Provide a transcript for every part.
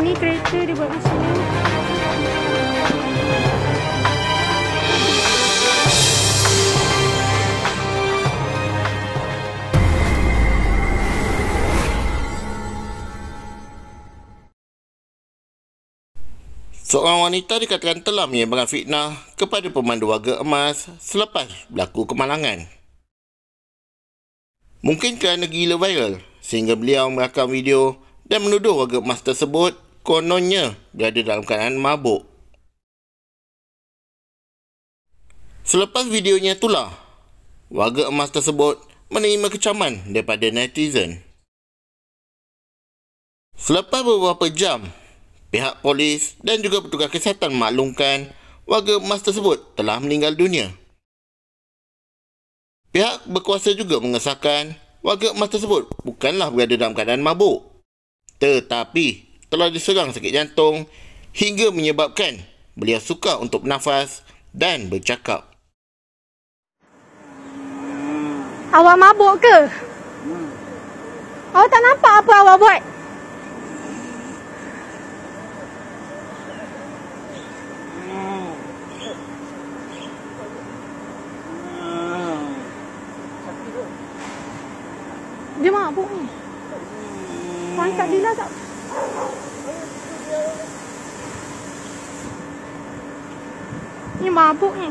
Ini kereta dia buat macam ni. Seorang wanita dikatakan telah menyebarkan fitnah kepada pemandu warga emas selepas berlaku kemalangan. Mungkin kerana gila viral sehingga beliau merakam video dan menuduh warga emas tersebut kononnya berada dalam keadaan mabuk. Selepas videonya itulah, warga emas tersebut menerima kecaman daripada netizen. Selepas beberapa jam, pihak polis dan juga petugas kesihatan memaklumkan warga emas tersebut telah meninggal dunia. Pihak berkuasa juga mengesahkan warga emas tersebut bukanlah berada dalam keadaan mabuk, tetapi telah diserang sakit jantung hingga menyebabkan beliau sukar untuk bernafas dan bercakap. Awak mabuk ke? Awak tak nampak apa awak buat? Dia mabuk ni. Angkat Dila tak? Ni mabuk ni.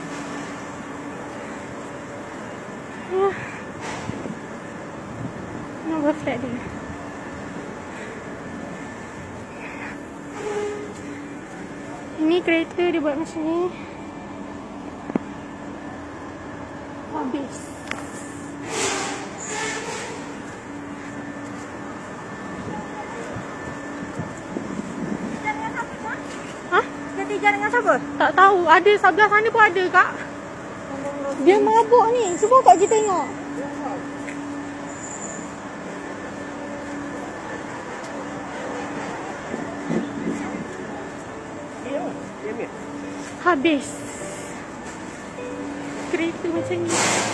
Nombor flat dia. Ini kereta dia buat macam ni. Habis. Kejar dengan siapa? Tak tahu. Ada sebelah sana pun ada, Kak. Dia mabuk ni. Cuba Kak kita tengok. Habis. Kereta macam ni.